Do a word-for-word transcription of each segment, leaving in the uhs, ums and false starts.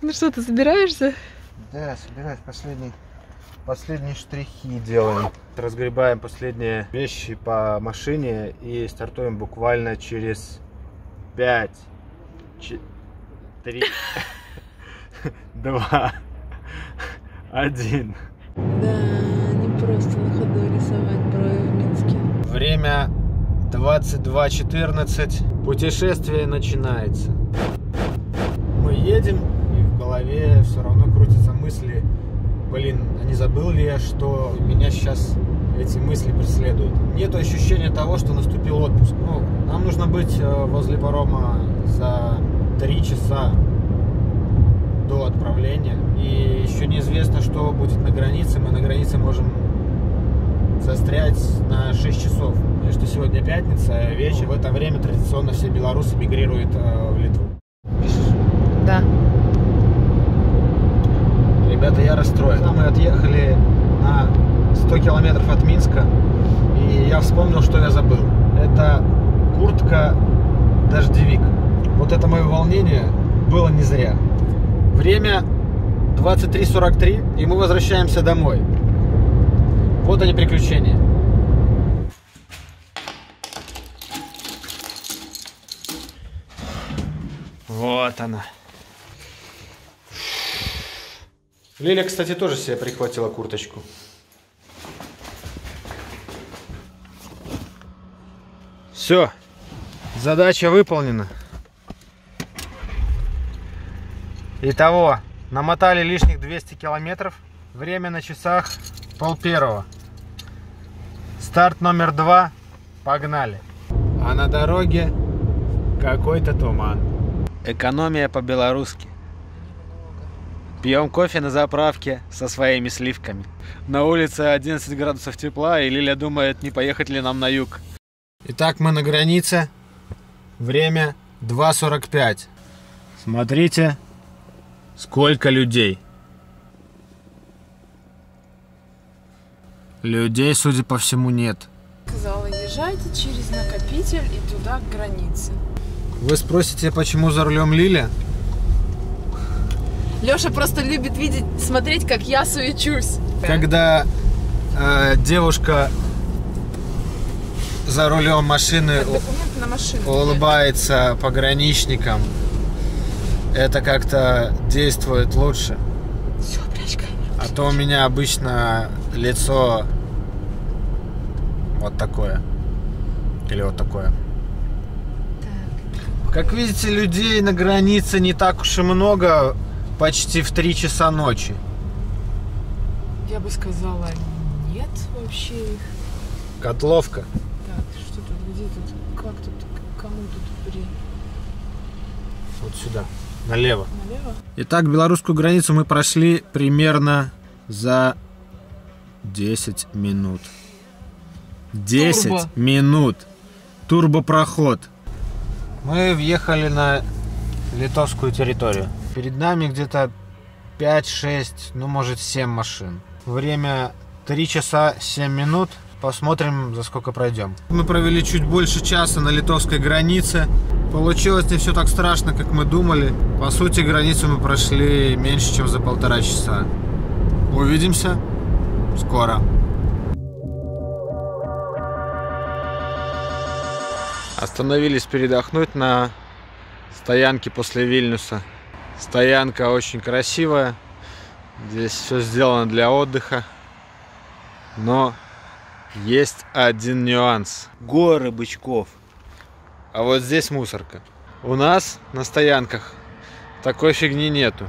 Ну что, ты собираешься? Да, собираюсь. Последний, последние штрихи делаем. Разгребаем последние вещи по машине и стартуем буквально через пять, три, два, один. Да, не просто на ходу рисовать брови в Минске. Время двадцать два четырнадцать. Путешествие начинается. Мы едем, и в голове все равно крутятся мысли. Блин, а не забыл ли я, что меня сейчас эти мысли преследуют? Нет ощущения того, что наступил отпуск. Ну, нам нужно быть возле парома за три часа до отправления. И еще неизвестно, что будет на границе. Мы на границе можем застрять на шесть часов. Потому что сегодня пятница, вечер. В это время традиционно все белорусы мигрируют в Литву. Да. Ребята, я расстроен. Мы отъехали на сто километров от Минска, и я вспомнил, что я забыл. Это куртка-дождевик. Вот это мое волнение было не зря. Время двадцать три сорок три, и мы возвращаемся домой. Вот они, приключения. Вот она. Лиля, кстати, тоже себе прихватила курточку. Все, задача выполнена. Итого, намотали лишних двести километров. Время на часах пол первого. Старт номер два. Погнали. А на дороге какой-то туман. Экономия по-белорусски. Пьем кофе на заправке со своими сливками. На улице одиннадцать градусов тепла, и Лиля думает, не поехать ли нам на юг. Итак, мы на границе. Время два сорок пять. Смотрите, сколько людей. Людей, судя по всему, нет. Сказала, езжайте через накопитель и туда к границе. Вы спросите, почему за рулем Лиля? Леша просто любит видеть, смотреть, как я суечусь. Когда э, девушка за рулем машины на машину, улыбается пограничникам, это как-то действует лучше. Все, прячь камеру. А то у меня обычно лицо вот такое. Или вот такое. Так. Как видите, людей на границе не так уж и много. Почти в три часа ночи. Я бы сказала, нет вообще их. Котловка. Так, что тут, где тут, как тут, кому тут при... Вот сюда, налево. Налево? Итак, белорусскую границу мы прошли примерно за десять минут. десять Турбо. минут. Турбопроход. Мы въехали на литовскую территорию. Перед нами где-то пять-шесть, ну может семь машин. Время три часа семь минут. Посмотрим, за сколько пройдем. Мы провели чуть больше часа на литовской границе. Получилось не все так страшно, как мы думали. По сути, границу мы прошли меньше, чем за полтора часа. Увидимся скоро. Остановились передохнуть на стоянке после Вильнюса. Стоянка очень красивая. Здесь все сделано для отдыха. Но есть один нюанс. Горы бычков. А вот здесь мусорка. У нас на стоянках такой фигни нету.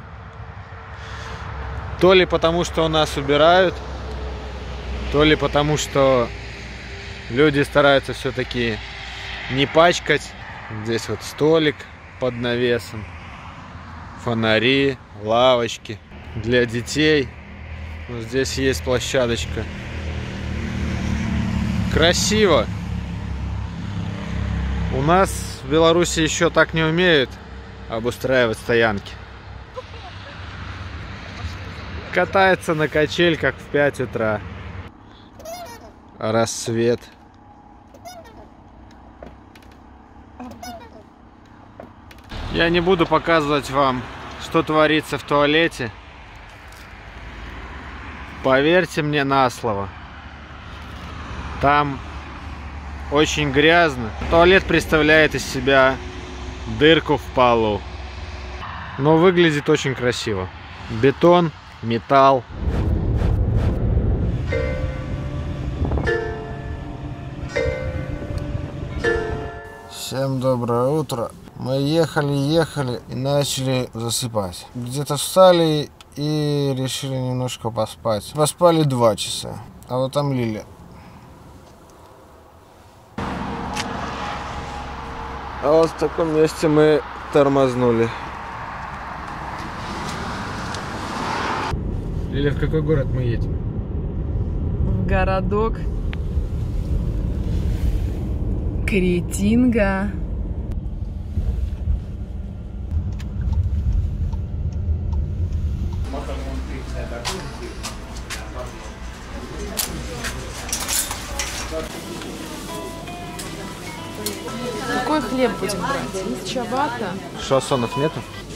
То ли потому, что у нас убирают, то ли потому, что люди стараются все-таки не пачкать. Здесь вот столик под навесом. Фонари, лавочки для детей. Вот здесь есть площадочка. Красиво. У нас в Беларуси еще так не умеют обустраивать стоянки. Катается на качельках в пять утра. Рассвет. Я не буду показывать вам что творится в туалете. Поверьте мне на слово. Там очень грязно. Туалет представляет из себя дырку в полу. Но выглядит очень красиво. Бетон, металл. Всем доброе утро. Мы ехали, ехали и начали засыпать. Где-то встали и решили немножко поспать. Поспали два часа. А вот там Лиля. А вот в таком месте мы тормознули. Лиля, в какой город мы едем? В городок Кретинга. Какой хлеб будем брать? Есть чабата. Шассонов нету?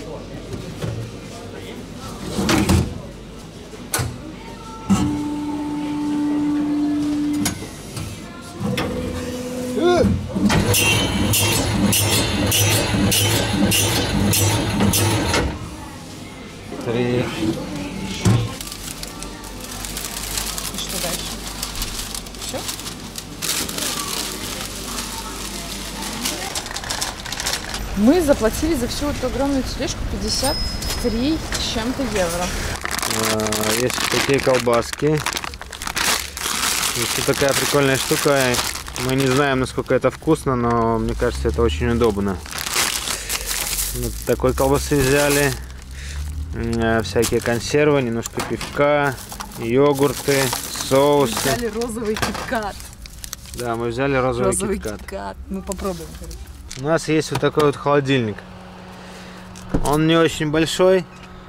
Три. И что дальше? Все? Мы заплатили за всю эту огромную тележку пятьдесят три с чем-то евро. А, есть такие колбаски. Есть такая прикольная штука. Мы не знаем, насколько это вкусно, но мне кажется, это очень удобно. Вот такой колбасы взяли. Всякие консервы, немножко пивка, йогурты, соусы. Мы взяли розовый киткат. Да, мы взяли розовый, розовый киткат. киткат. Мы попробуем. У нас есть вот такой вот холодильник. Он не очень большой,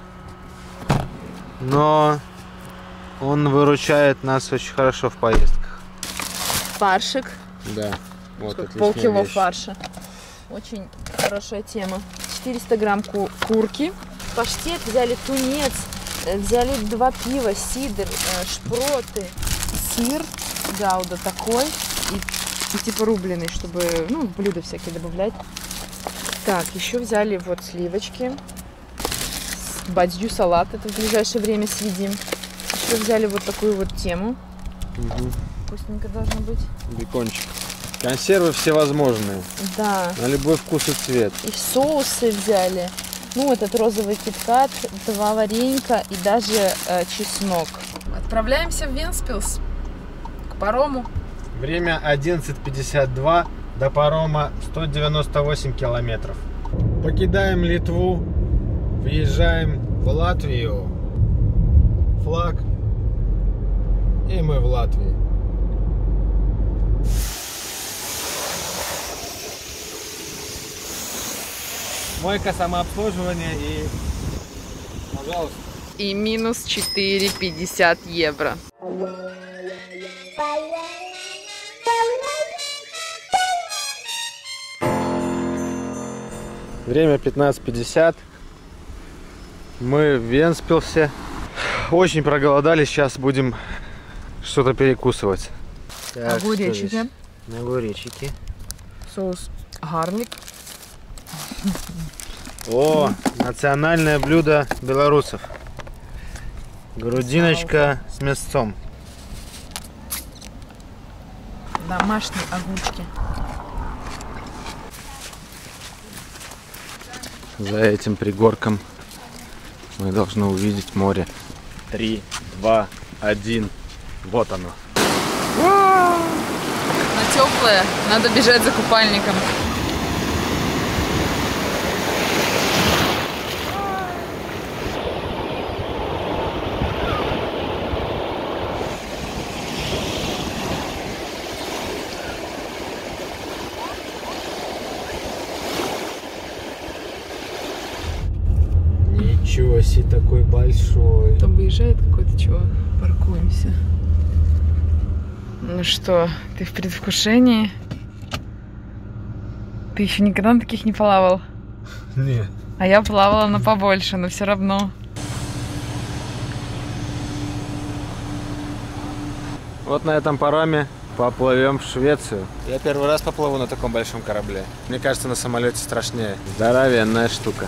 но он выручает нас очень хорошо в поездках. Фаршик. Да. Вот полкило вещь. фарша. Очень хорошая тема. четыреста грамм ку курки. Паштет взяли, тунец, взяли два пива, сидр, шпроты, сыр, гауда такой и, и типа рубленый, чтобы, ну, блюда всякие добавлять. Так, еще взяли вот сливочки, бадью салат, это в ближайшее время съедим. Еще взяли вот такую вот тему. Угу. Вкусненько должно быть. Бекончик. Консервы всевозможные. Да. На любой вкус и цвет. И соусы взяли. Ну, этот розовый киткат, два варенька и даже э, чеснок. Отправляемся в Вентспилс к парому. Время одиннадцать пятьдесят два, до парома сто девяносто восемь километров. Покидаем Литву, въезжаем в Латвию. Флаг. И мы в Латвии. Мойка, самообслуживание и, пожалуйста. И минус четыре пятьдесят евро. Время пятнадцать пятьдесят. Мы в Вентспилсе. Очень проголодались. Сейчас будем что-то перекусывать. Так, огуречики. Огуречики. Соус гарлик. О, национальное блюдо белорусов. Грудиночка с мясцом. Домашние огурчики. За этим пригорком мы должны увидеть море. Три, два, один. Вот оно. Оно теплое, надо бежать за купальником. Ничего себе, такой большой. Там выезжает какой-то чего. Паркуемся. Ну что, ты в предвкушении? Ты еще никогда на таких не плавал? Нет. А я плавала на побольше, но все равно. Вот на этом пароме поплывем в Швецию. Я первый раз поплыву на таком большом корабле. Мне кажется, на самолете страшнее. Здоровенная штука.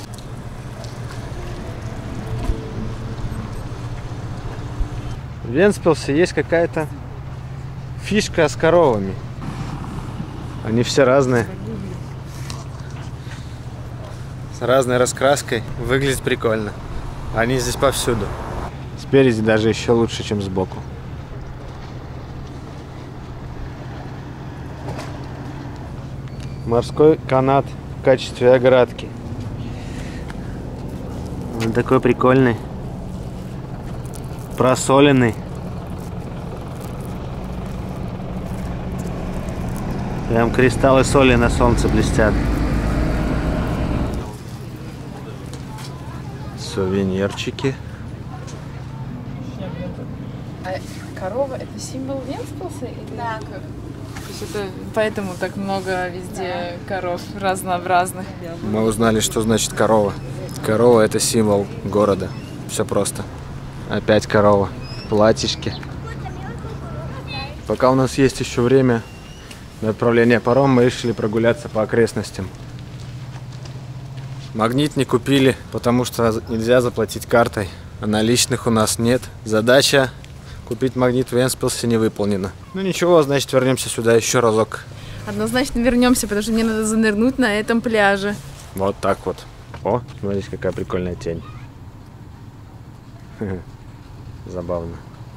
В Вентспилсе есть какая-то фишка с коровами. Они все разные. С разной раскраской. Выглядит прикольно. Они здесь повсюду. Спереди даже еще лучше, чем сбоку. Морской канат в качестве оградки. Он такой прикольный. Просоленный. Прям кристаллы соли на солнце блестят. Сувенирчики. А корова — это символ Вентспилса? Или да. Как? То есть это поэтому так много везде коров разнообразных. Мы узнали, что значит корова. Корова — это символ города. Все просто. Опять корова. Платьишки. Пока у нас есть еще время на отправление паром, мы решили прогуляться по окрестностям. Магнит не купили, потому что нельзя заплатить картой. А наличных у нас нет. Задача купить магнит в Вентспилсе не выполнена. Ну ничего, значит вернемся сюда еще разок. Однозначно вернемся, потому что мне надо занырнуть на этом пляже. Вот так вот. О, смотрите, какая прикольная тень. Забавно.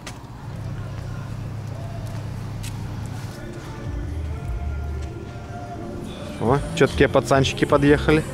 О, четкие пацанчики подъехали.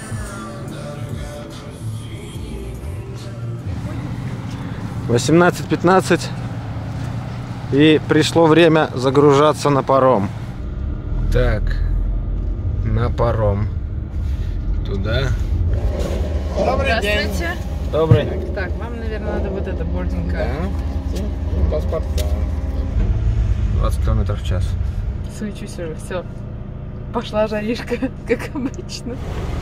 восемнадцать пятнадцать. И пришло время загружаться на паром. Так, на паром. Туда. Добрый Здравствуйте. День. Добрый. Так, вам, наверное, надо вот это бординг. Да. Паспорт. двадцать километров в час. Суечусь уже, все. Пошла жаришка, как обычно.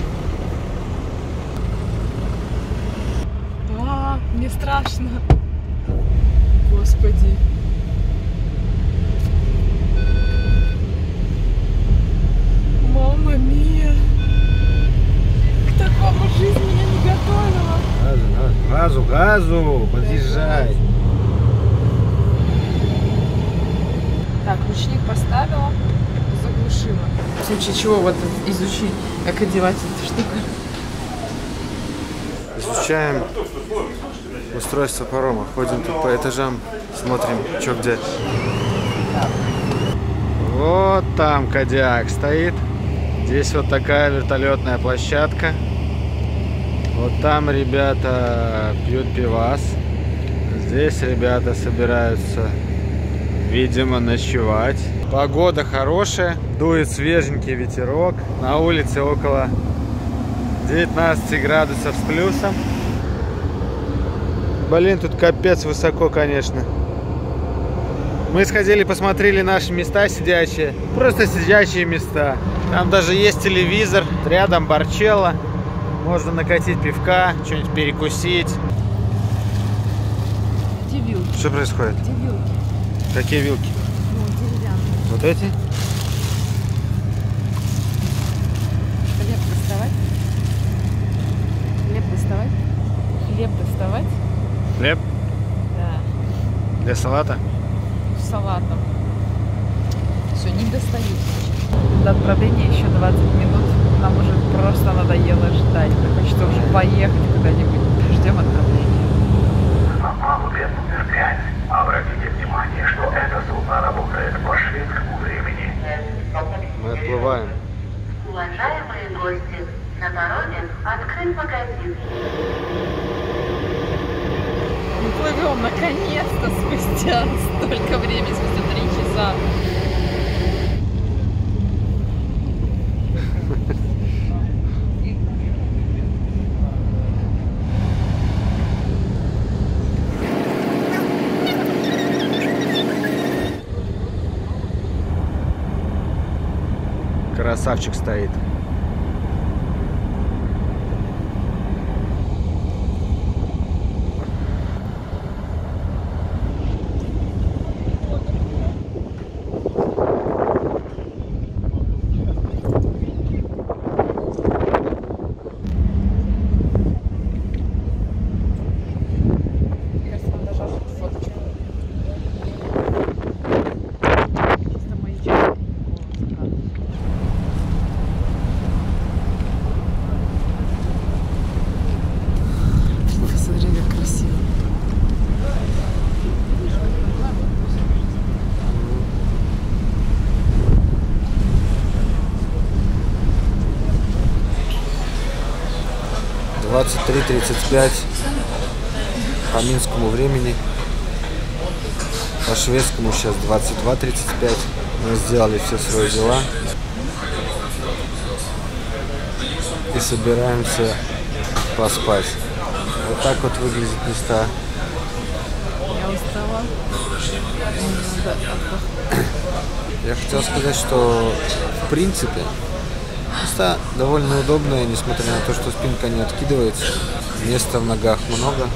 А, мне страшно. Господи. Мама мия. К такому жизнь меня не готовила. Газу, газу, газу, подъезжай. Так, ручник поставила, заглушила. В случае чего вот изучи, как одевать эту штуку. Изучаем устройство парома. Ходим тут по этажам, смотрим, что где. Вот там Кодиак стоит. Здесь вот такая вертолетная площадка. Вот там ребята пьют пивас. Здесь ребята собираются, видимо, ночевать. Погода хорошая, дует свеженький ветерок. На улице около девятнадцать градусов с плюсом. Блин, тут капец высоко, конечно. Мы сходили, посмотрели наши места сидячие. Просто сидячие места. Там даже есть телевизор, рядом барчелло. Можно накатить пивка, что-нибудь перекусить. Где вилки? Что происходит? Где вилки? Какие вилки? Ну, деревянные. Вот эти? Хлеб доставать? Хлеб доставать? Хлеб доставать? Хлеб? Да. Для салата? С салатом. Все, не достают. До отправления еще двадцать минут. Нам уже просто надоело ждать. Хочется уже поехать куда-нибудь. Ждем отправления. На палубе номер пять. Обратите внимание, что это судно работает по шведскому времени. Мы отплываем. Уважаемые гости, на пароме открыт магазин. Мы плывем наконец-то спустя столько времени, спустя три часа. Красавчик стоит. двадцать три тридцать пять по минскому времени. По шведскому сейчас двадцать два тридцать пять. Мы сделали все свои дела. И собираемся поспать. Вот так вот выглядят места. Я устала. Я хотел сказать, что в принципе места довольно удобные, несмотря на то, что спинка не откидывается. Места в ногах много.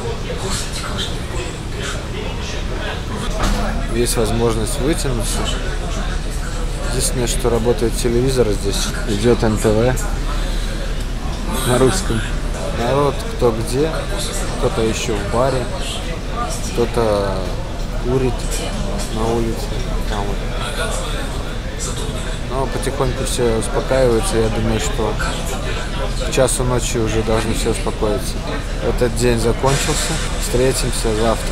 Есть возможность вытянуться. Единственное, что работает телевизор здесь. Идет эн тэ вэ на русском. Народ кто где. Кто-то еще в баре. Кто-то курит на улице. Там вот. Но потихоньку все успокаиваются. Я думаю, что к часу ночи уже должны все успокоиться. Этот день закончился. Встретимся завтра.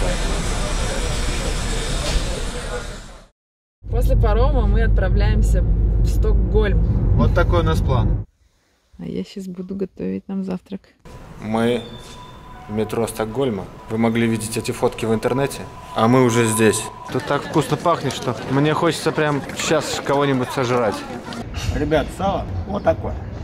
После парома мы отправляемся в Стокгольм. Вот такой у нас план. А я сейчас буду готовить нам завтрак. Мы в метро Стокгольма. Вы могли видеть эти фотки в интернете, а мы уже здесь. Тут так вкусно пахнет, что мне хочется прям сейчас кого-нибудь сожрать. Ребят, сало вот такое.